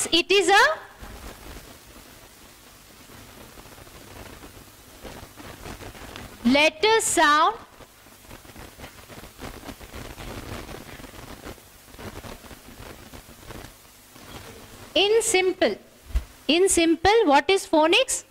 phonics, it is a letter sound in simple. In simple, what is phonics?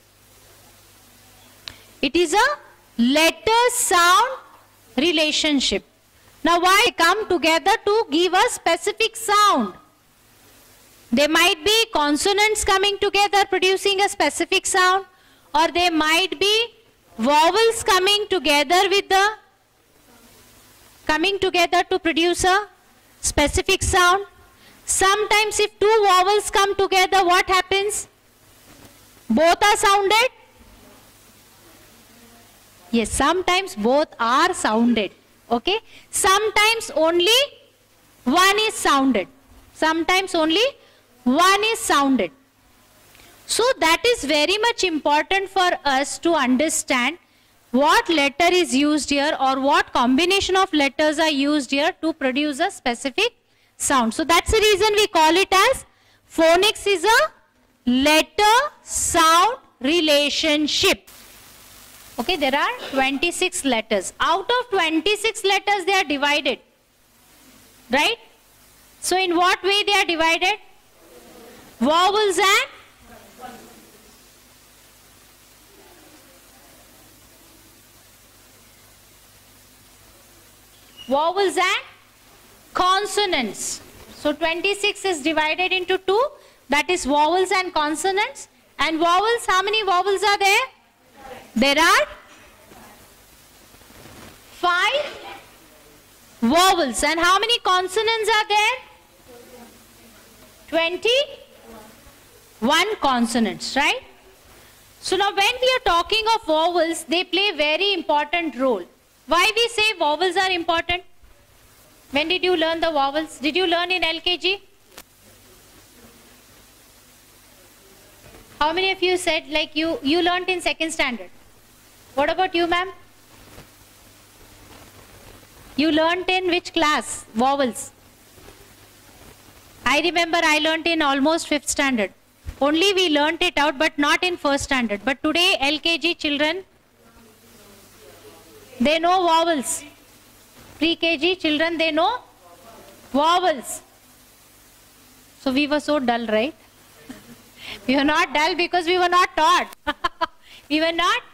It is a letter sound relationship. Now why come together to give a specific sound? There might be consonants coming together producing a specific sound, or there might be vowels coming together to produce a specific sound. Sometimes if two vowels come together, what happens? Both are sounded? Yes, sometimes both are sounded. Okay? Sometimes only one is sounded. Sometimes only one is sounded. So that is very much important for us to understand what letter is used here or what combination of letters are used here to produce a specific sound. So that's the reason we call it as phonics is a letter sound relationship. Okay, there are 26 letters. Out of 26 letters they are divided. Right? So in what way they are divided? Vowels and consonants. So 26 is divided into 2. That is vowels and consonants. And vowels, how many vowels are there? There are 5 vowels. And how many consonants are there? 21 consonants, right? So now when we are talking of vowels, they play a very important role. Why we say vowels are important? When did you learn the vowels? Did you learn in LKG? How many of you said like you learned in 2nd standard? What about you, ma'am? You learned in which class? Vowels. I remember I learned in almost 5th standard. Only we learnt it out, but not in 1st standard. But today LKG children, they know vowels. Pre-KG children, they know vowels. So we were so dull, right? We were not dull because we were not taught. We were not